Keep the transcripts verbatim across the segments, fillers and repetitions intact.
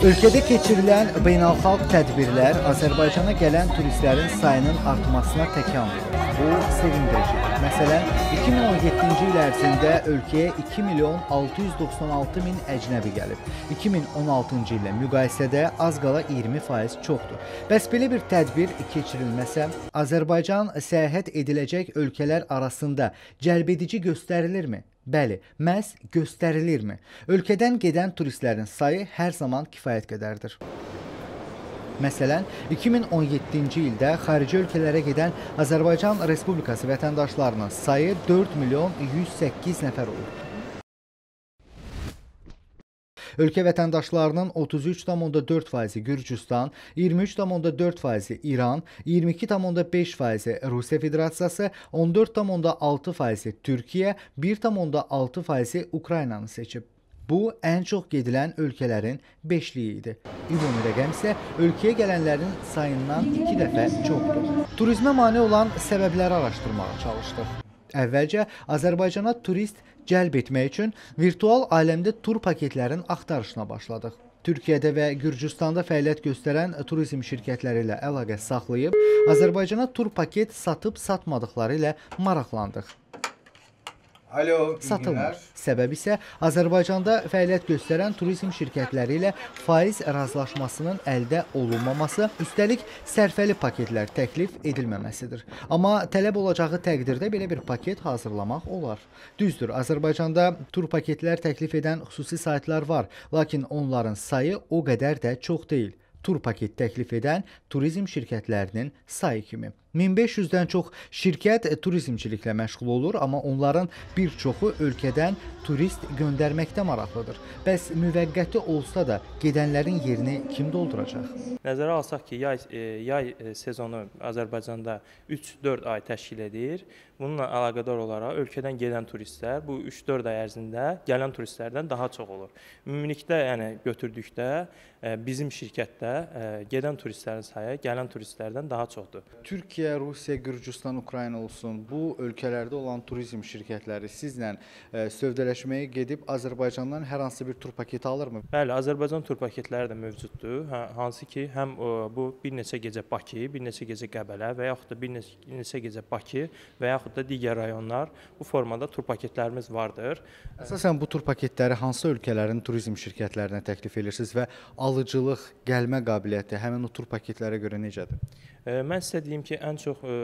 Ölkədə keçirilən beynəlxalq tədbirlər Azərbaycana gələn turistlərin sayının artmasına təkan verir. Bu sevindiricidir. Məsələn, iki min on yeddinci il ərzində ölkəyə iki milyon altı yüz doxsan altı min əcnəbi gəlib. iki min on altıncı illə müqayisədə az qala iyirmi faiz çoxdur. Bəs belə bir tədbir keçirilməsə, Azərbaycan səyahət ediləcək ölkələr arasında cəlbedici göstərilirmi? Bəli, məhz göstərilirmi? Ölkədən gedən turistlərin sayı hər zaman kifayət qədərdir. Məsələn, iki min on yeddinci ildə xarici ölkələrə gedən Azərbaycan Respublikası vətəndaşlarının sayı dörd milyon yüz səkkiz nəfər olub. Ölkə vətəndaşlarının otuz üç tam onda dörd faizi Gürcüstan, iyirmi üç tam onda dörd faizi İran, iyirmi iki tam onda beş faizi Rusiya Federasiyası, on dörd tam onda altı faizi Türkiyə, bir tam onda altı faizi Ukraynanı seçib. Bu, ən çox gedilən ölkələrin beşliyi idi. Ümumi rəqəm isə ölkəyə gələnlərin sayından iki dəfə çoxdur. Turizmə mane olan səbəbləri araşdırmağa çalışdıq. Əvvəlcə Azərbaycana turist cəlb etmək üçün virtual aləmdə tur paketlərin axtarışına başladıq. Türkiyədə və Gürcüstanda fəaliyyət göstərən turizm şirkətləri ilə əlaqə saxlayıb, Azərbaycana tur paket satıb satmadıqları ilə maraqlandıq. Alo, Satılmır. Səbəb isə Azərbaycanda fəaliyyət göstərən turizm şirkətləri ilə faiz razılaşmasının əldə olunmaması, üstəlik sərfəli paketlər təklif edilməməsidir. Amma tələb olacağı təqdirdə belə bir paket hazırlamaq olar. Düzdür, Azərbaycanda tur paketlər təklif edən xüsusi saytlar var, lakin onların sayı o qədər də çox deyil. Tur paket təklif edən turizm şirkətlərinin sayı kimi. min beş yüzdən çox şirkət turizmçiliklə məşğul olur, amma onların bir çoxu ölkədən turist göndərməkdə maraqlıdır. Bəs müvəqqəti olsa da gedənlərin yerini kim dolduracaq? Nəzərə alsaq ki, yay, e, yay sezonu Azərbaycanda üç dörd ay təşkil edir. Bununla əlaqədar olaraq ölkədən gedən turistlər bu üç dörd ay ərzində gələn turistlərdən daha çox olur. Ümumilikdə, yəni götürdükdə e, bizim şirkətdə e, gedən turistlərin sayı gələn turistlərdən daha çoxdur. Türkiyə, Rusiya, Gürcüstan, Ukrayna olsun, bu ölkələrdə olan turizm şirkətləri sizlə e, sövdələşməyə gedib Azərbaycandan hər hansı bir tur paketi alırmı? Bəli, Azərbaycan tur paketləri də mövcuddur. Hə, hansı ki, həm o, bu bir neçə gecə Bakı, bir neçə gecə Qəbələ və yaxud da bir neçə, neçə gecə Bakı və yaxud da digər rayonlar bu formada tur paketlərimiz vardır. Əsasən bu tur paketləri hansı ölkələrin turizm şirkətlərinə təklif edirsiniz və alıcılıq, gəlmə qabiliyyəti həmin o tur paketlərə görə necədir? Mən sizə deyim ki, ən çox ə,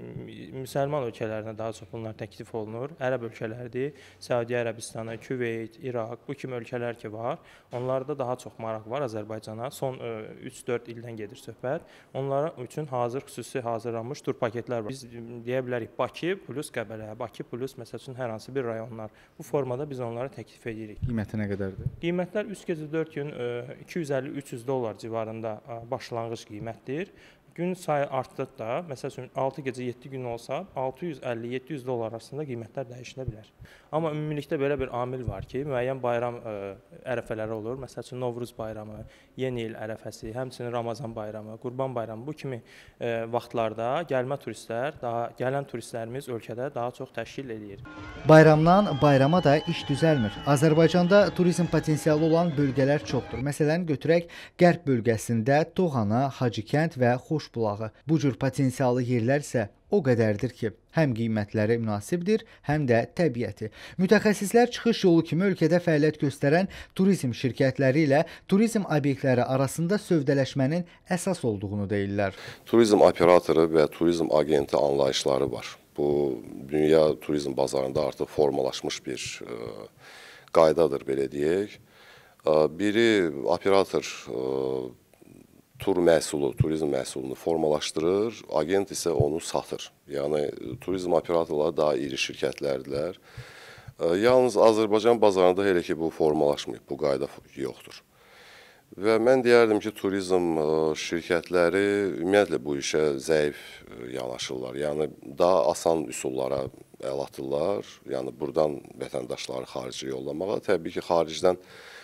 müsəlman ölkələrinə daha çox bunlar təklif olunur. Ərəb ölkələrdir, Səudiyyə Ərəbistanı, Küveyt, İraq, bu kimi ölkələr ki var. Onlarda daha çox maraq var Azərbaycana. Son üç dörd ildən gedir söhbət. Onlara üçün hazır, xüsusi hazırlanmış tur paketlər var. Biz deyə bilərik Bakı plus Qəbələ, Bakı plus məsəl üçün hər hansı bir rayonlar. Bu formada biz onlara təklif edirik. Qiyməti nə qədərdir? Qiymətlər üç gecə dörd gün iki yüz əlli üç yüz dollar civarında başlanğıc qiymətdir. Gün sayı artdıqda, məsəl üçün altı gecə yeddi gün olsa, altı yüz əlli yeddi yüz dollar arasında qiymətlər dəyişilə bilər. Amma ümumilikdə belə bir amil var ki, müəyyən bayram ə, ərəfələri olur. Məsəl üçün Novruz bayramı, Yeni il ərəfəsi, həmçinin Ramazan bayramı, Qurban bayramı, bu kimi ə, vaxtlarda gəlmə turistlər, daha gələn turistlərimiz ölkədə daha çox təşkil edir. Bayramdan bayrama da iş düzəlmir. Azərbaycanda turizm potensialı olan bölgələr çoxdur. Məsələn, götürək Qərb bölgəsində Toğana, Hacıkənd və Xoşbulağı. Bu cür potensialı yerlər isə o qədərdir ki, həm qiymətləri münasibdir, həm də təbiəti. Mütəxəssislər çıxış yolu kimi ölkədə fəaliyyət göstərən turizm şirkətləri ilə turizm obyektləri arasında sövdələşmənin əsas olduğunu deyirlər. Turizm operatoru və turizm agenti anlayışları var. Bu, dünya turizm bazarında artıq formalaşmış bir ə, qaydadır, belə deyək. Ə, biri operator ə, tur məhsulu, turizm məhsulunu formalaşdırır, agent isə onu satır. Yəni, turizm operatorları daha iri şirkətlərdirlər. Yalnız Azərbaycan bazarında elə ki, bu formalaşmayıb, bu qayda yoxdur. Və mən deyərdim ki, turizm şirkətləri ümumiyyətlə bu işə zəif yanaşırlar. Yəni, daha asan üsullara əl atırlar. Yəni, buradan vətəndaşları xarici yollamağa. Təbii ki, xaricdən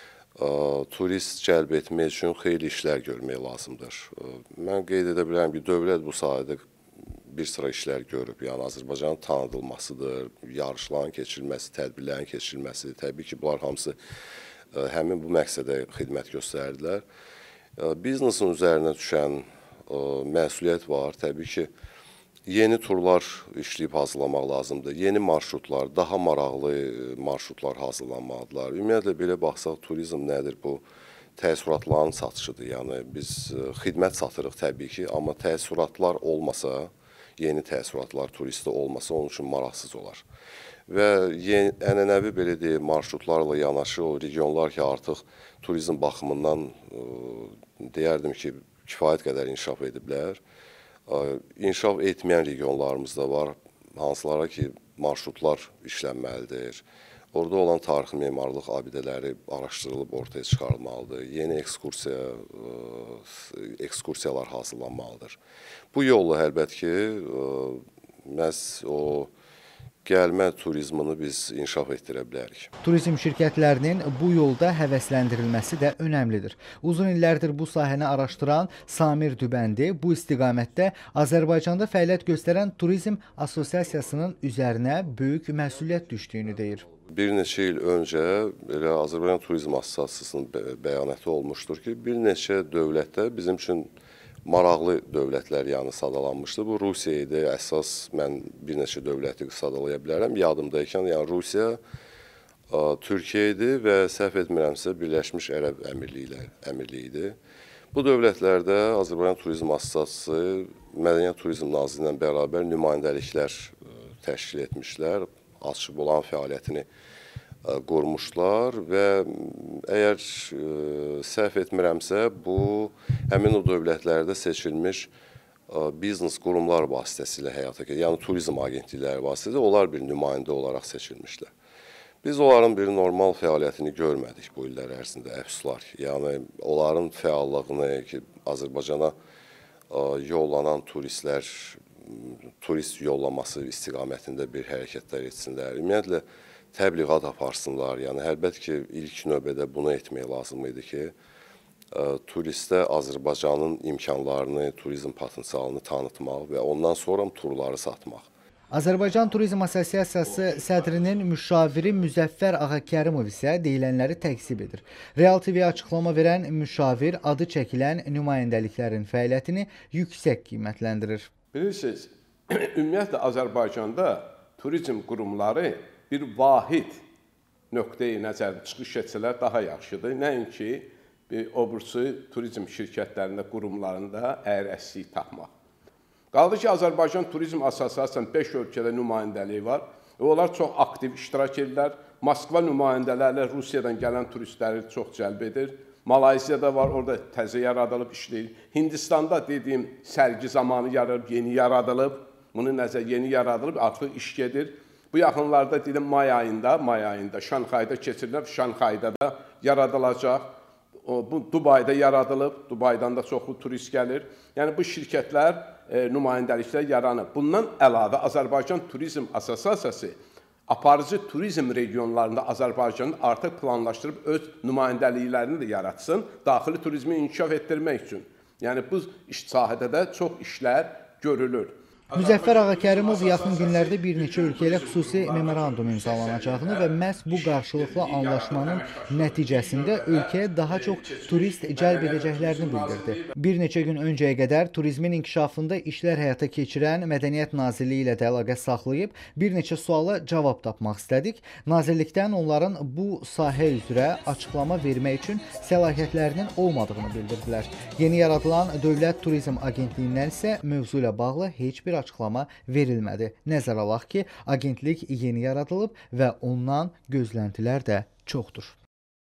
turist cəlb etmək üçün xeyli işlər görmək lazımdır. Mən qeyd edə bilərəm ki, dövlət bu sahədə bir sıra işlər görüb. Yəni, Azərbaycanın tanıdılmasıdır, yarışların keçirilməsi, tədbirlərin keçirilməsi. Təbii ki, bunlar hamısı həmin bu məqsədə xidmət göstərdilər. Biznesin üzərinə düşən məsuliyyət var. Təbii ki, yeni turlar işləyib hazırlamaq lazımdır. Yeni marşrutlar, daha maraqlı marşrutlar hazırlanmalıdırlar. Ümumiyyətlə, belə baxsaq, turizm nədir? Bu təəssüratların satışıdır. Yəni, biz xidmət satırıq təbii ki, amma təəssüratlar olmasa, yeni təəssüratlar turistdə olmasa, onun üçün maraqsız olar. Və ənənəvi belə deyək, marşrutlarla yanaşı o regionlar ki, artıq turizm baxımından deyərdim ki, kifayət qədər inkişaf ediblər. İnkişaf etməyən regionlarımız da var, hansılara ki, marşrutlar işlənməlidir. Orada olan tarixi memarlıq abidələri araşdırılıb ortaya çıxarılmalıdır. Yeni ekskursiya, ekskursiyalar hazırlanmalıdır. Bu yolla əlbət ki, məhz o gəlmə turizmini biz inkişaf etdirə bilərik. Turizm şirkətlərinin bu yolda həvəsləndirilməsi də önəmlidir. Uzun illərdir bu sahəni araşdıran Samir Dübəndi bu istiqamətdə Azərbaycanda fəaliyyət göstərən Turizm Assosiasiyasının üzərinə böyük məsuliyyət düşdüyünü deyir. Bir neçə il öncə elə Azərbaycan Turizm Assosiasiyasının bəyanatı olmuşdur ki, bir neçə dövlətdə bizim üçün maraqlı dövlətlər yəni sadalanmışdı. Bu Rusiya idi. Əsas mən bir neçə dövləti sadalaya bilərəm. Yadımdaykən, yəni Rusiya, Türkiyə idi və səhv etmirəmsə Birləşmiş Ərəb Əmirliyi idi. Bu dövlətlərdə Azərbaycan Turizm Assosiasiyası Mədəniyyət Turizm Nazirliyi ilə bərabər nümayəndəliklər təşkil etmişlər. Açıq olan fəaliyyətini qurmuşlar və əgər səhv etmirəmsə, bu həmin o dövlətlərdə seçilmiş biznes qurumlar vasitəsilə həyata keçirir. Yəni, turizm agentlikləri vasitəsilə onlar bir nümayəndə olaraq seçilmişlər. Biz onların bir normal fəaliyyətini görmədik bu illər ərzində, əfsuslar. Yəni, onların fəallığını ki, Azərbaycana yollanan turistlər, turist yollaması istiqamətində bir hərəkətlər etsinlər. Ümumiyyətlə, təbliğat aparsınlar. Yəni, əlbət ki, ilk növbədə bunu etmək lazım idi ki, turistə Azərbaycanın imkanlarını, turizm potensialını tanıtmaq və ondan sonra turları satmaq. Azərbaycan Turizm Assosiasiyası sədrinin müşaviri Müzəffər Ağakərimov isə deyilənləri təksib edir. Real T V açıqlama verən müşavir adı çəkilən nümayəndəliklərin fəaliyyətini yüksək qiymətləndirir. Bilirsiniz, ümumiyyətlə Azərbaycanda turizm qurumları bir vahid nöqteyi nəzərdə çıxış etsələr daha yaxşıdır. Nəinki obursu turizm şirkətlərində, qurumlarında əyrəsilik tapmaq. Qaldı ki, Azərbaycan Turizm Assosiasiyasının beş ölkədə nümayəndəliyi var. Onlar çox aktiv iştirak edirlər. Moskva nümayəndələrlə Rusiyadan gələn turistləri çox cəlb edir. Malayziyada var, orada təzə yaradılıb işləyir. Hindistanda dediyim sərgi zamanı yaradılıb, yeni yaradılıb. Bunu nəzər yeni yaradılıb, artıq iş gedir. Bu yaxınlarda dedim may ayında, may ayında Şanxayda keçirilib, Şanxayda da yaradılacaq. Bu Dubayda yaradılıb, Dubaydan da çoxlu turist gəlir. Yəni bu şirkətlər, e, nümayəndəliklər yaranıb. Bundan əlavə Azərbaycan Turizm Assosiasiyası aparıcı turizm regionlarında Azərbaycanın artıq planlaşdırıb öz nümayəndəliklərini də yaratsın, daxili turizmi inkişaf etdirmək üçün. Yəni bu iş sahədə də çox işlər görülür. Müzəffər Ağakərimov yaxın günlərdə bir neçə ölkə ilə xüsusi memorandum imzalanacağını və məhz bu qarşılıqlı anlaşmanın nəticəsində ölkəyə daha çox turist cəlb edəcəklərini bildirdi. Bir neçə gün öncəyə qədər turizmin inkişafında işlər həyata keçirən Mədəniyyət Nazirliyi ilə də əlaqə saxlayıb bir neçə suala cavab tapmaq istədik. Nazirlikdən onların bu sahə üzrə açıqlama vermək üçün səlahiyyətlərinin olmadığını bildirdilər. Yeni yaradılan Dövlət Turizm Agentliyindən isə mövzu ilə bağlı heç bir açıqlama verilmədi. Nəzərə alaq ki, agentlik yeni yaradılıb və ondan gözləntilər də çoxdur.